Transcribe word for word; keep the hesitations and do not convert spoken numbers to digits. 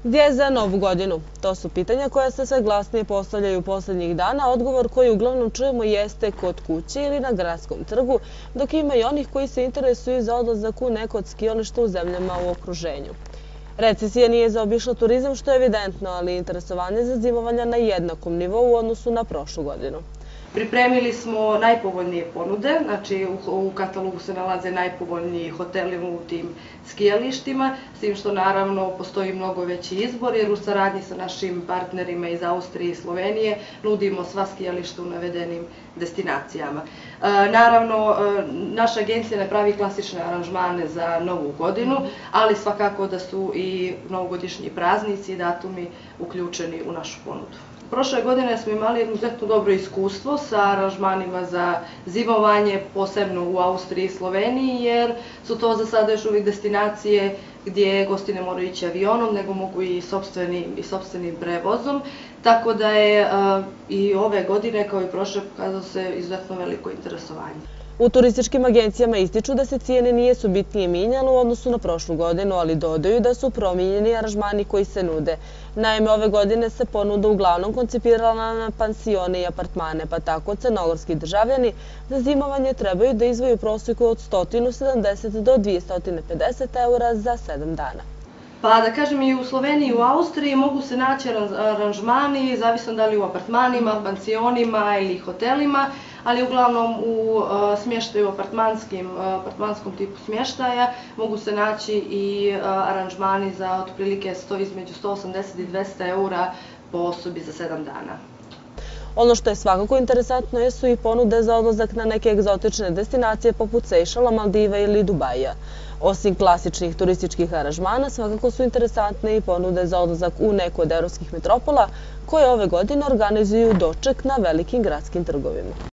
Gdje za Novu godinu? To su pitanja koja se sve glasnije postavljaju poslednjih dana. Odgovor koji uglavnom čujemo jeste kod kuće ili na gradskom trgu, dok ima i onih koji se interesuju za odlazak u neko od skijališta u zemljama u okruženju. Recesija nije zaobišla turizam, što je evidentno, ali interesovanje za zimovanja na jednakom nivou u odnosu na prošlu godinu. Pripremili smo najpovoljnije ponude, znači u katalogu se nalaze najpovoljniji hoteli u tim skijalištima, s tim što naravno postoji mnogo veći izbor, jer u saradnji sa našim partnerima iz Austrije i Slovenije nudimo sva skijališta u navedenim destinacijama. Naravno, naša agencija ne pravi klasične aranžmane za Novu godinu, ali svakako da su i novogodišnji praznici i datumi uključeni u našu ponudu. Prošle godine smo imali izuzetno dobro iskustvo sa aranžmanima za zimovanje, posebno u Austriji i Sloveniji, jer su to za sada još uvijek destinacije gdje gosti ne moraju ići avionom, nego mogu i sopstvenim prevozom. Tako da je i ove godine, kao i prošle, pokazalo se izuzetno veliko interesovanje. U turističkim agencijama ističu da se cijene nisu bitnije mijenjale u odnosu na prošlu godinu, ali dodaju da su promijenjeni aranžmani koji se nude. Naime, ove godine se ponuda uglavnom koncipirala na pansione i apartmane, pa tako crnogorski državljani za zimovanje trebaju da izdvoje u prosjeku od sto sedamdeset do dvesta pedeset eura za sedam dana. Pa da kažem, i u Sloveniji i u Austriji mogu se naći aranžmani, zavisno da li u apartmanima, pansionima ili hotelima, ali uglavnom u smještaju apartmanskom tipu smještaja mogu se naći i aranžmani za otprilike između sto osamdeset i dvesta eura po osobi za sedam dana. Ono što je svakako interesantno jesu i ponude za odlazak na neke egzotične destinacije poput Sejšela, Maldiva ili Dubaija. Osim klasičnih turističkih aranžmana, svakako su interesantne i ponude za odlazak u neku od evropskih metropola koje ove godine organizuju doček na velikim gradskim trgovima.